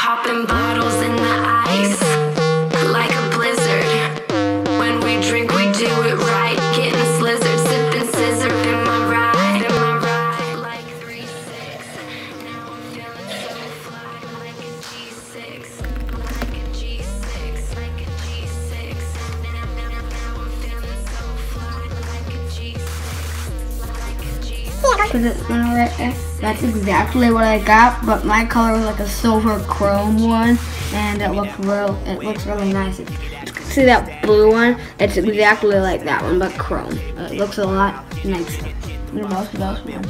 Popping bottles in the ice, like a blizzard. When we drink, we do it right. Getting slizzard, sipping scissor in my ride, like 3-6. Now I'm feeling so fly, like a G6, like a G6, like a G6. Now I'm feeling so fly, like a G6, like a G6. That's exactly what I got, but my color was like a silver chrome one, and it looks really nice. See that blue one? It's exactly like that one, but chrome. It looks a lot nicer than most of those ones.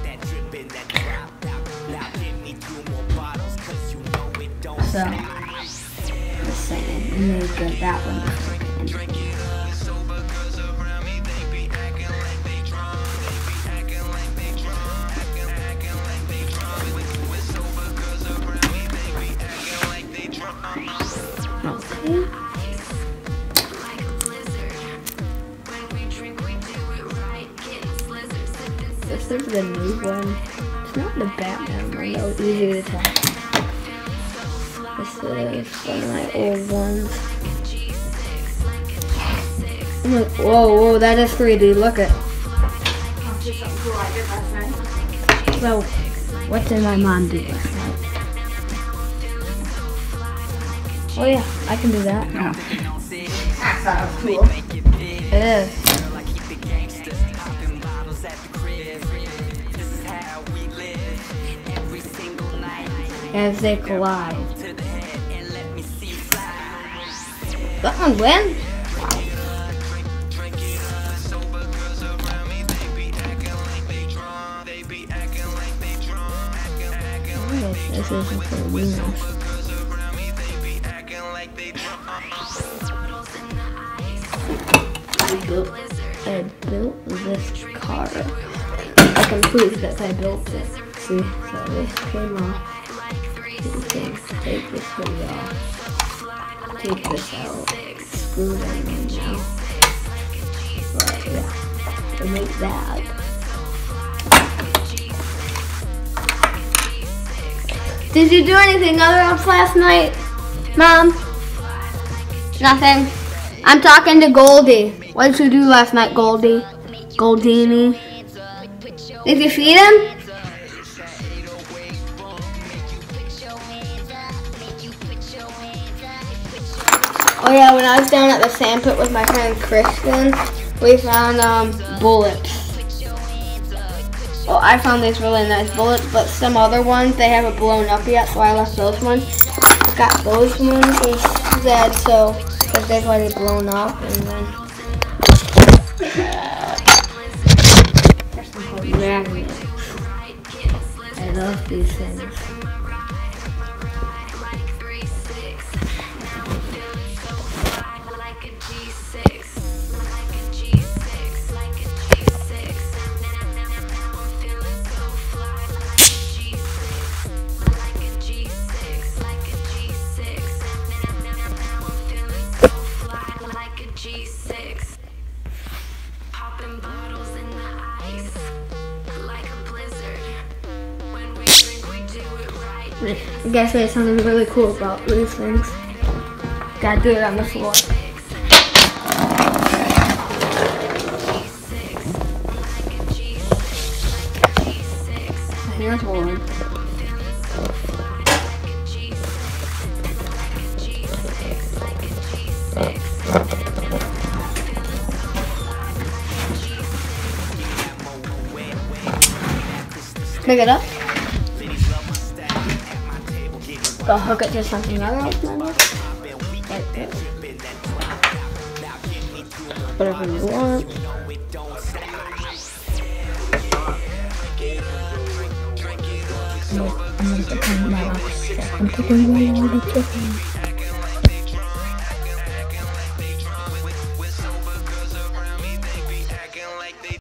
So, just saying, I'm gonna get that one. This is the new one. It's not the Batman one, though. It's easy to tell. This is one of my old ones. I'm like, whoa, that is 3D. Look at. So, what did my mom do last night? Oh yeah, I can do that. That's cool. It is. As they collide. That one win? This isn't for me. I built this car. I can prove that I built it. See, so this came off. Take this hoodie off. Take this out. Screw them in now. But yeah, to make that. Did you do anything other else last night, Mom? Nothing. I'm talking to Goldie. What did you do last night, Goldie? Goldini? Did you feed him? Oh yeah, when I was down at the sand pit with my friend Kristen, we found bullets. Well, I found these really nice bullets, but some other ones, they haven't blown up yet, so I left those ones. Got those ones instead, so, because they've already blown up, and then... magnets. I love these things. G6, popping bottles in the ice, like a blizzard. When we drink, we do it right. I gotta say something really cool about these things. Gotta do it on the floor. Here's one. Pick it up. Go hook it to something else, like this. Whatever you want. I'm gonna put my box. I'm putting all the chicken.